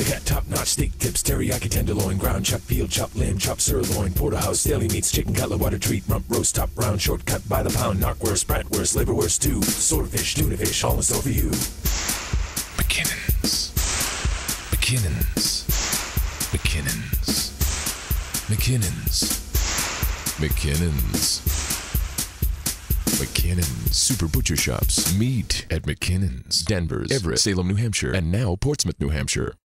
got top-notch steak tips, teriyaki tenderloin, ground chuck, veal chop, lamb chop, sirloin, porterhouse, deli meats, chicken cutlet, water treat, rump roast, top round, shortcut by the pound, knockwurst, bratwurst, liverwurst, stew, swordfish, tuna fish, all in store for you. McKinnon's. McKinnon's. McKinnon's. McKinnon's. McKinnon's. McKinnon's Super Butcher Shops. Meat at McKinnon's. Danvers, Everett, Salem, New Hampshire, and now Portsmouth, New Hampshire.